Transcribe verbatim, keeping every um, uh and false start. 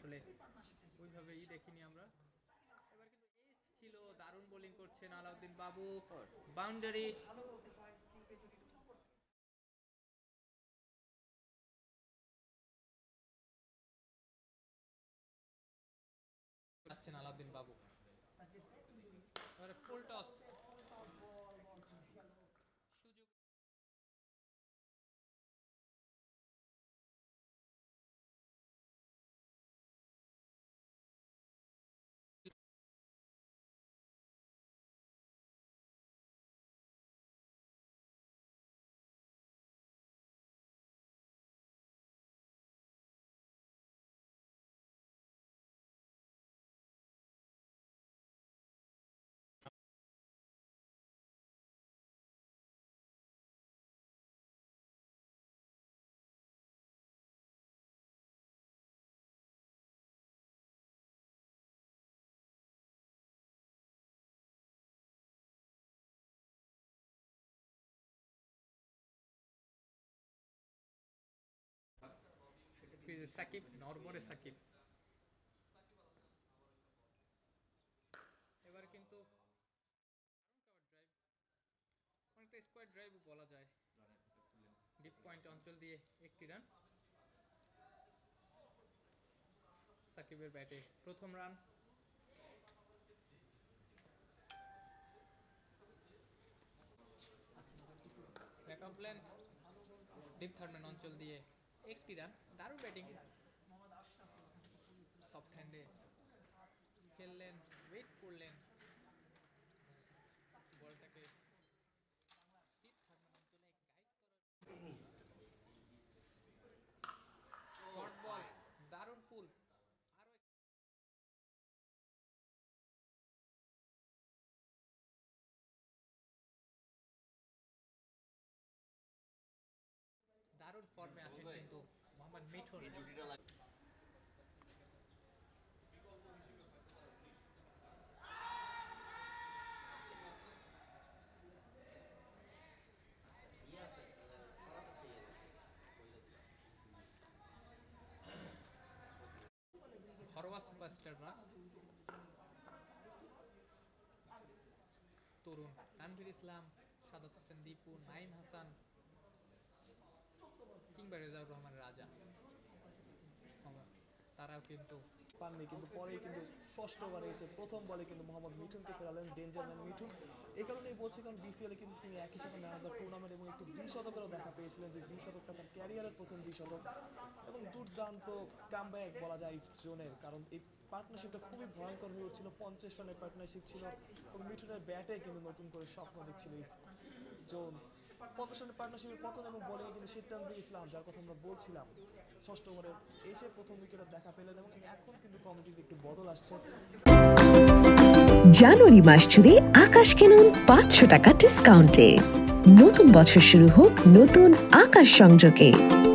আসলে ওইভাবেই দেখিনি আমরা। এবার কিন্তু এস ছিল, দারুণ বোলিং করছেন আলাউদ্দিন বাবু, বাউন্ডারি। যাচ্ছেন আলাউদ্দিন বাবু, এবারে ফুল টস, সুযোগ সাকিব, নরবরে সাকিব। এবার কিন্তু অনেকটা স্কোয়ার ড্রাইভ বলা যায়, ডিপ পয়েন্ট অঞ্চল দিয়ে একটি রান। সাকিবের ব্যাটে প্রথম রান। ব্যাকআপ লেন্থ, ডিপ থার্ডম্যান অঞ্চল দিয়ে একটি রান। দারুণ ব্যাটিং, সফট হ্যান্ডে খেললেন, ওয়েট করলেন বলটাকে ডিপ থার্ডম্যান অঞ্চলে গাইড করার। শর্ট বল, দারুণ পুল, আরো দারুণ ফর্মে আছেন কিন্তু মোহাম্মদ মিঠুন। ঘরোয়া সুপারস্টাররা তরুণ তানভীর ইসলাম, সাদাত হোসেন দীপু, নাইম হাসান কিংবা রেজাউর রহমান রাজা, তারাও কিন্তু পাননি, কিন্তু পরেই কিন্তু ষষ্ঠ ওভারে এসে প্রথম বলে কিন্তু মোহাম্মদ মিঠুনকে ফেরালেন ডেঞ্জারম্যান মিঠুন। এই কারণেই বলছি, কারণ বিসিএলে কিন্তু তিনি একই সাথে ম্যান অফ দ্য টুর্নামেন্ট এবং একটি দ্বিশতকেরও দেখা পেয়েছিলেন, যে দ্বিশতকটা তার ক্যারিয়ারের প্রথম দ্বিশতক এবং দুর্দান্ত কামব্যাক বলা যায় ইস্ট জোনের, কারণ এই পার্টনারশিপটা খুবই ভয়ঙ্কর হয়ে উঠছিল। পঞ্চাশ রানের পার্টনারশিপ ছিল এবং মিঠুনের ব্যাটে কিন্তু নতুন করে স্বপ্ন দেখছিল ইস্ট জোন। পঞ্চাশ রানের পার্টনারশিপের পতন এবং বলিংয়ে কিন্তু সিদ্ধান্তুল ইসলাম, যার কথা আমরা বলছিলাম, ষষ্ঠ ওভারে এসে প্রথম উইকেটে দেখা পেলেন এবং এখন কিন্তু কমিটিতে একটু বদল আসছে। জানুয়ারি মাস জুড়ে আকাশ কিনুন পাঁচশো টাকা ডিসকাউন্টে। নতুন বছর শুরু হোক নতুন আকাশ সংযোগে।